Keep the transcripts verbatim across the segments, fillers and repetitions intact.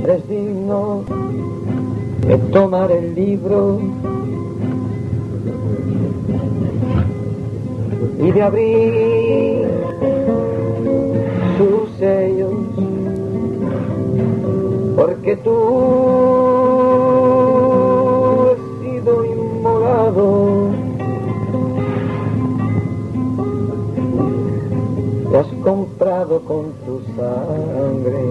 Hombres dignos de tomar el libro y de abrir sus sellos, porque tú has sido inmolado, te has comprado con tu sangre.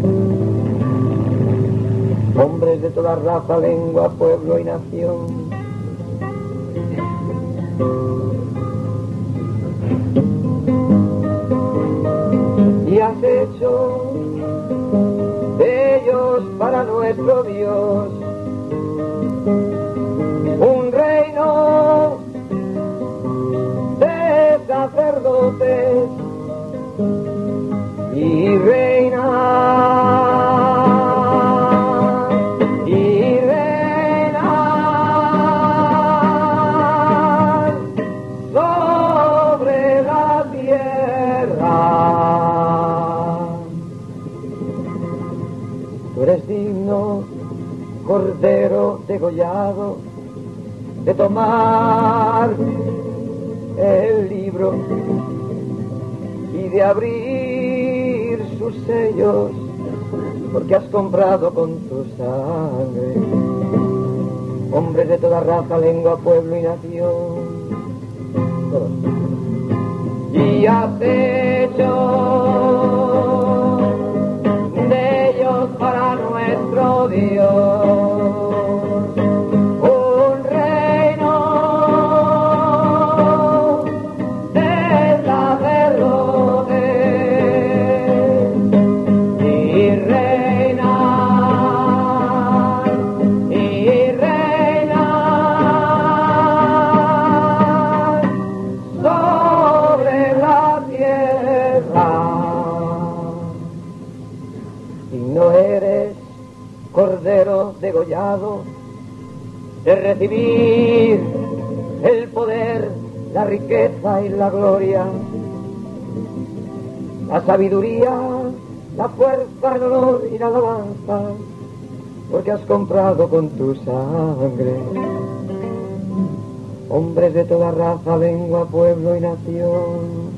Hombres de toda raza, lengua, pueblo y nación, y has hecho de ellos para nuestro Dios un reino de sacerdotes y reinas. Tú eres digno, cordero degollado, de tomar el libro y de abrir sus sellos, porque has comprado con tu sangre hombres de toda raza, lengua, pueblo y nación. Todos. Y has hecho para nuestro Dios un reino de sacerdotes y reinas y reinas sobre la tierra. No eres cordero degollado de recibir el poder, la riqueza y la gloria, la sabiduría, la fuerza, el honor y la alabanza, porque has comprado con tu sangre hombres de toda raza, lengua, pueblo y nación.